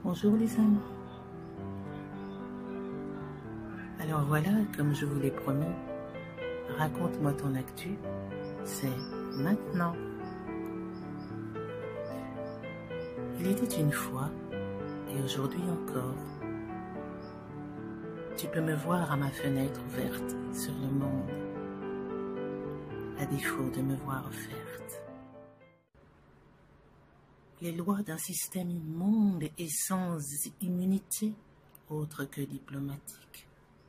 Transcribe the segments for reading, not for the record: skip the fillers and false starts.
Bonjour les amis. Alors voilà, comme je vous l'ai promis, raconte-moi ton actu, c'est maintenant. Il était une fois, et aujourd'hui encore, tu peux me voir à ma fenêtre ouverte sur le monde, à défaut de me voir offerte. Les lois d'un système immonde et sans immunité, autre que diplomatique,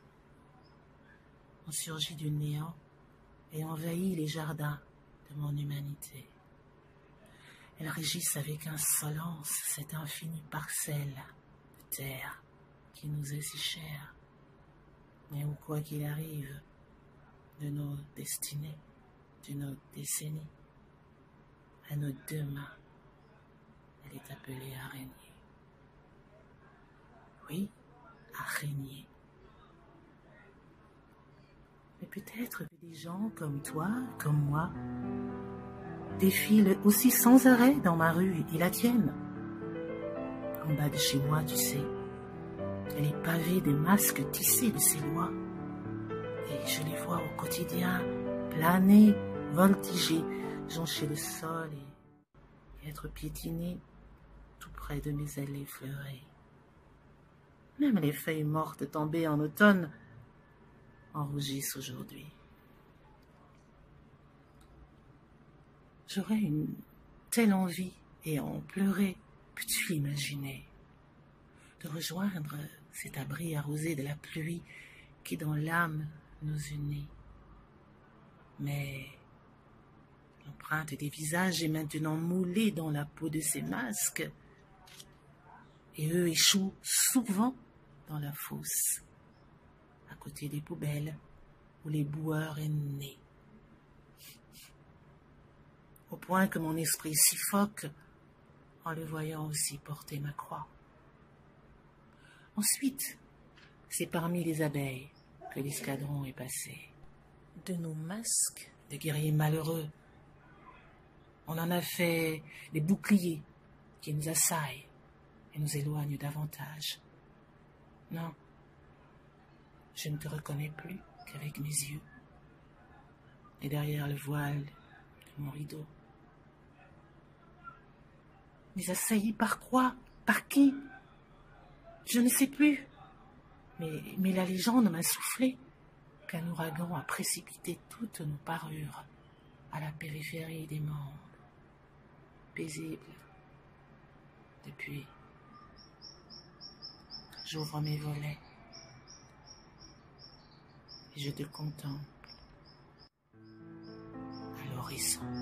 ont surgi du néant et envahi les jardins de mon humanité. Elles régissent avec insolence cette infinie parcelle de terre qui nous est si chère, mais où quoi qu'il arrive de nos destinées, de nos décennies, à nos deux mains, elle est appelée araignée. Oui, araignée. Mais peut-être que des gens comme toi, comme moi, défilent aussi sans arrêt dans ma rue et la tienne. En bas de chez moi, tu sais, elle est pavée des masques tissés de ces lois. Et je les vois au quotidien planer, voltiger, joncher le sol et être piétinés tout près de mes allées fleuries. Même les feuilles mortes tombées en automne en rougissent aujourd'hui. J'aurais une telle envie, et en pleurer, peux-tu l'imaginer, de rejoindre cet abri arrosé de la pluie qui dans l'âme nous unit. Mais l'empreinte des visages est maintenant moulée dans la peau de ces masques, et eux échouent souvent dans la fosse, à côté des poubelles où les boueurs est né. Au point que mon esprit suffoque en le voyant aussi porter ma croix. Ensuite, c'est parmi les abeilles que l'escadron est passé. De nos masques de guerriers malheureux, on en a fait des boucliers qui nous assaillent et nous éloignent davantage. Non, je ne te reconnais plus qu'avec mes yeux et derrière le voile de mon rideau. Mais assaillis par quoi? Par qui? Je ne sais plus. Mais la légende m'a soufflé qu'un ouragan a précipité toutes nos parures à la périphérie des mondes, paisible. Depuis, j'ouvre mes volets et je te contemple à l'horizon.